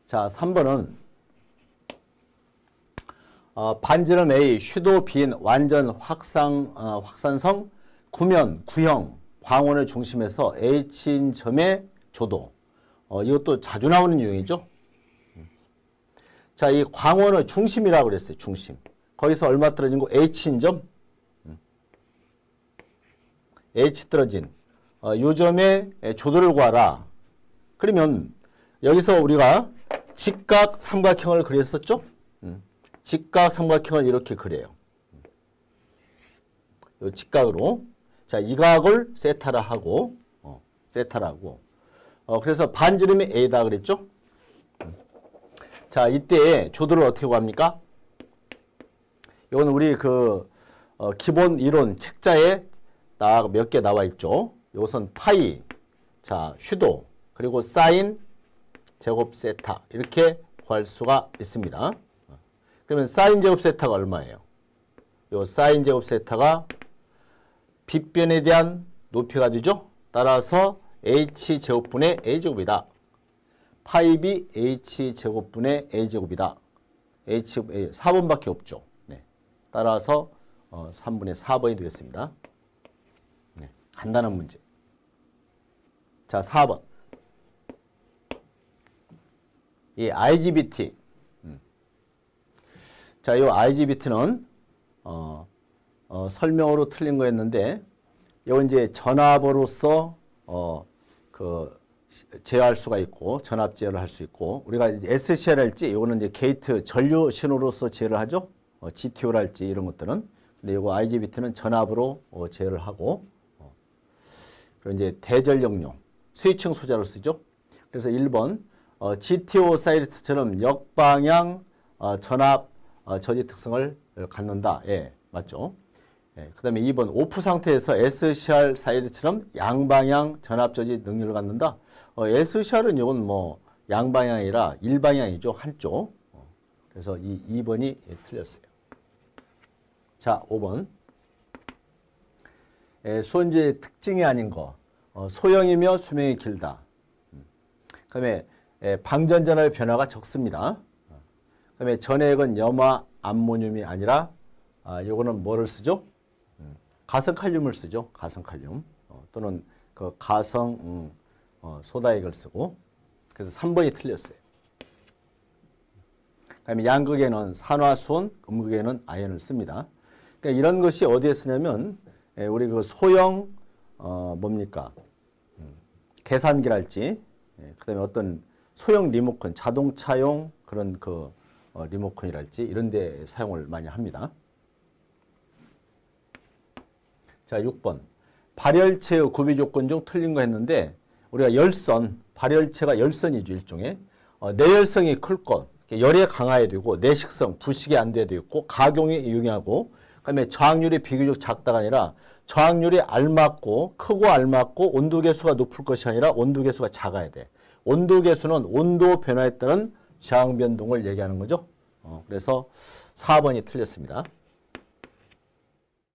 자, 3번은 반지름 A, 슈도 빈 완전 확산성 구면, 구형, 광원을 중심에서 H인 점의 조도. 이것도 자주 나오는 유형이죠. 자, 이 광원의 중심이라고 그랬어요. 중심. 거기서 얼마 떨어진 거? H인 점. H 떨어진 요 점의 조도를 구하라. 그러면 여기서 우리가 직각 삼각형을 그렸었죠? 직각 삼각형을 이렇게 그려요. 요 직각으로. 자, 이 각을 세타라 하고, 세타라고. 그래서 반지름이 A다 그랬죠? 자, 이때 조도를 어떻게 구합니까? 이건 우리 기본 이론 책자에 몇 개 나와 있죠. 이것은 파이, 자, 슈도, 그리고 사인, 제곱 세타. 이렇게 구할 수가 있습니다. 그러면 사인 제곱 세타가 얼마예요? 요 사인 제곱 세타가 빗변에 대한 높이가 되죠. 따라서 h제곱분의 a제곱이다. 파이비 h제곱분의 a제곱이다. 4번밖에 없죠. 네. 따라서 3분의 4번이 되겠습니다. 네. 간단한 문제. 자, 4번. 이 IGBT. 자, 이 IGBT는 설명으로 틀린 거였는데, 이건 이제 전압으로서 제어할 수가 있고, 전압 제어를 할 수 있고, 우리가 SCR 할지, 이거는 이제 게이트 전류 신호로서 제어를 하죠. GTO랄지 이런 것들은. 근데 이거 IGBT는 전압으로 제어를 하고, 그리고 이제 대전력용, 스위칭 소자로 쓰죠. 그래서 1번 GTO 사이트처럼 역방향 전압 저지 특성을 갖는다. 예, 맞죠? 예, 그 다음에 2번 오프 상태에서 SCR 사이즈처럼 양방향 전압 저지 능력을 갖는다. SCR은 이건 뭐 양방향이라 일방향이죠. 한쪽. 그래서 이 2번이 틀렸어요. 자, 5번. 수은지의 특징이 아닌 거. 소형이며 수명이 길다. 그 다음에 방전전압의 변화가 적습니다. 그 다음에 전해액은 염화 암모늄이 아니라 요거는 뭐를 쓰죠? 가성칼륨을 쓰죠. 가성칼륨. 또는 그 가성 소다액을 쓰고. 그래서 3번이 틀렸어요. 그 다음에 양극에는 산화수은, 음극에는 아연을 씁니다. 그러니까 이런 것이 어디에 쓰냐면 우리 그 소형 뭡니까? 계산기랄지, 그 다음에 어떤 소형 리모컨, 자동차용 그런 리모컨이랄지 이런 데 사용을 많이 합니다. 자, 6번. 발열체의 구비 조건 중 틀린 거 했는데 우리가 열선, 발열체가 열선이죠. 일종의. 내열성이 클 것, 열에 강해야 되고 내식성, 부식이 안 돼야 되고 가공이 용이하고 그다음에 저항률이 비교적 작다가 아니라 저항률이 알맞고 크고 알맞고 온도계수가 높을 것이 아니라 온도계수가 작아야 돼. 온도계수는 온도 변화에 따른 저항 변동을 얘기하는 거죠. 그래서 4번이 틀렸습니다.